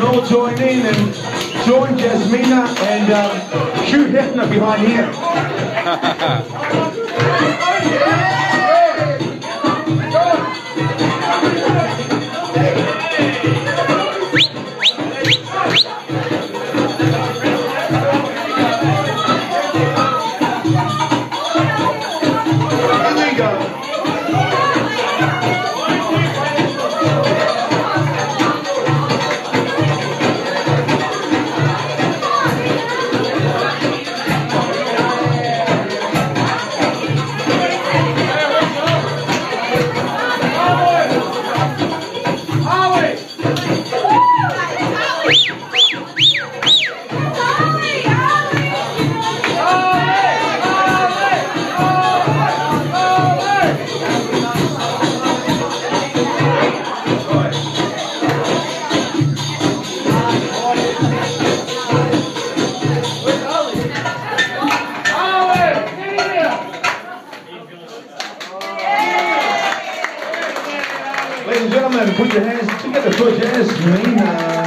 can all join in and join Jasmina and Hugh Hefner behind here. Ladies and gentlemen, put your hands together for Jasmina.